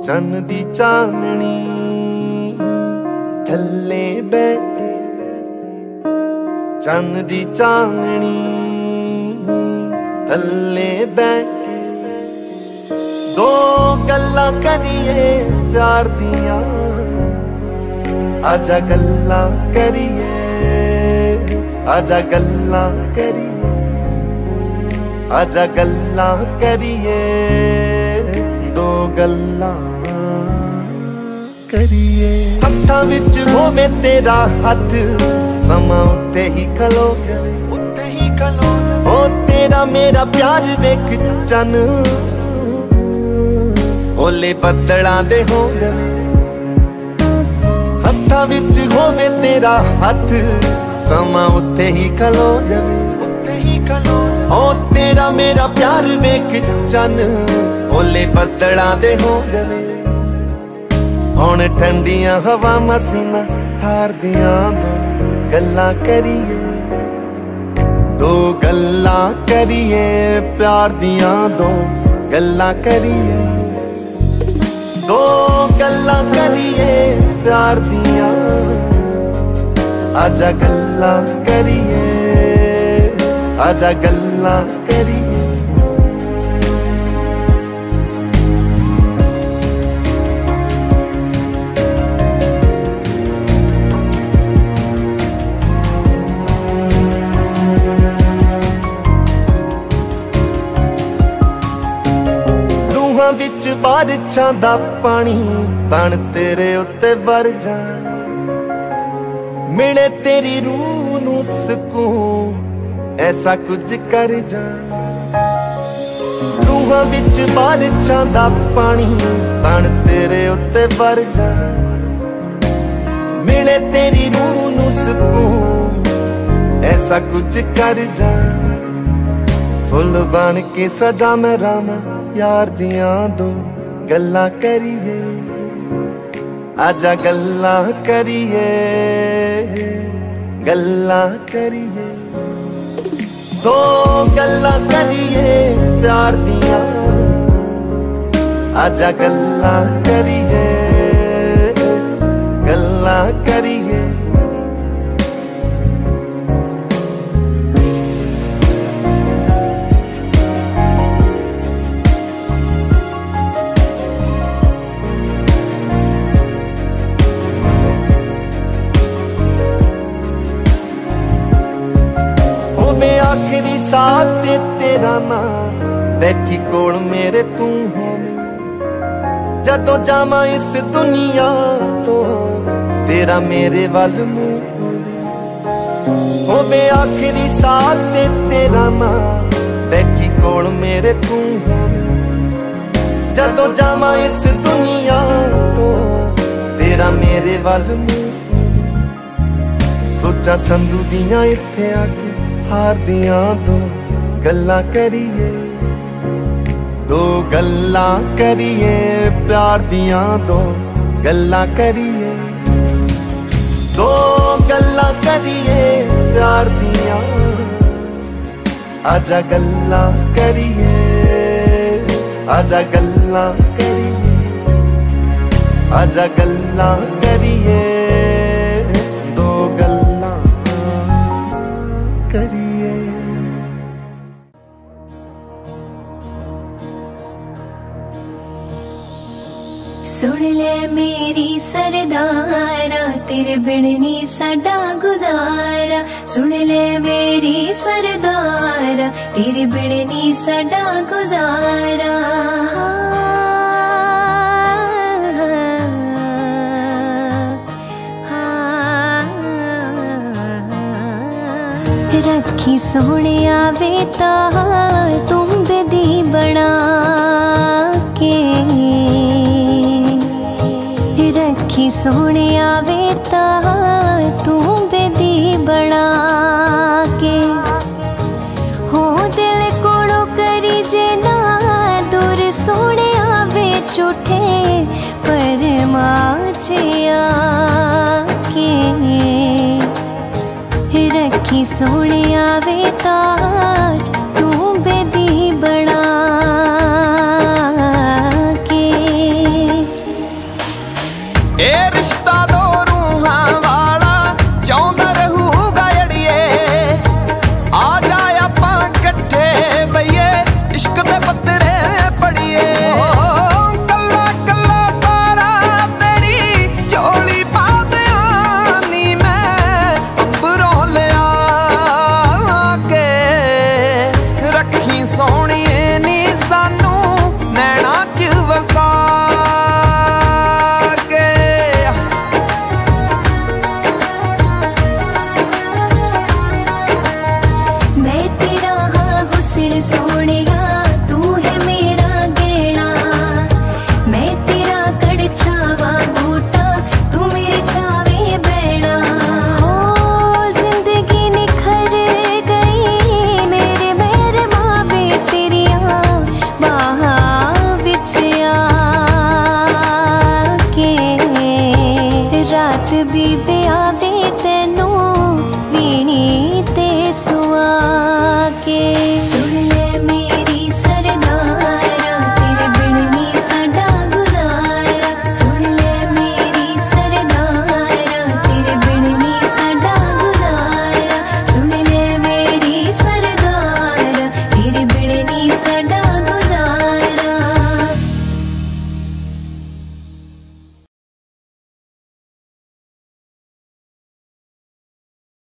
चन्न दी चांदनी थल्ले बैठे, चन्न दी चांदनी थल्ले बैठे दो गल्लां करिए प्यार दियां, आजा गल्लां करिए, आजा गल्लां करिए, आजा गल्लां करिए, दो गल्लां करिए। हत्थां विच होवे तेरा हथ, समा उत्ते ही खलो जावे, उत्ते ही खलो जावे। ओ तेरा मेरा प्यार वेख चन ओले बदलां दे हो जावे। हत्थां विच होवे तेरा हथ, समा उत्ते ही खलो जावे, उत्ते ही खलो जावे। ओ तेरा मेरा प्यार वेख चन ओले बदलां दे हो जावे। हुण ठंडियां हवा मसीना थार दियां दो गल्लां करिए, दो गल्लां करिए प्यार दियां, दो गल्लां करिए, दो गल्लां करिए प्यार दियां, आजा गल्लां करिए, आजा गल्लां करिए। विच बारिशां दा पानी बन तेरे उत्ते वर जा, मिले तेरी रूह नू सुकून ऐसा कुछ कर जा। रूहां विच बारिशां दा पानी बन तेरे उत्ते वर जा, मिले तेरी रूह नू सुकून ऐसा कुछ कर जा। फुल बन के सजा मैं रामा यार दियां, दो गल्लां करिए, आजा गल्लां करिए, गल्लां करिए, दो गल्लां करिए प्यार दियां, आजा गल्लां करिए, गल्लां करिए। आखिरी साथ ते तेरा नाम बैठी कोल मेरे तू होवे, जदों जावां इस दुनिया तो तेरा मेरे वल मुंह होवे। आखिरी साथ ते तेरा नाम बैठी कोल मेरे तू होवे, जदों जावां इस दुनिया तो तेरा मेरे वल मुंह। सोचा संधू दियां इत्थे आके हार दियां, दो गल्लां करिए, दो गल्लां करिए प्यार दियां, दो गल्लां करिए, दो गल्लां करिए प्यार दियां, आजा गल्लां करिए, आजा गल्लां करिए, आजा गल्लां करिए, दो गल्लां करिए। सुन ले मेरी सरदारा, तेरे बिन नी साडा गुजारा। सुन ले मेरी सरदारा, तेरे बिन नी साडा गुजारा। रखी सोने आवे तार तुम बेदी बना के, रखी सोने आवे तार तू बेदी बना के। हो दिल कोड़ो करी जे ना दूर सोने आवे झूठे पर माचिया के, रखी सोने आवे तार तू बेदी बना के। ए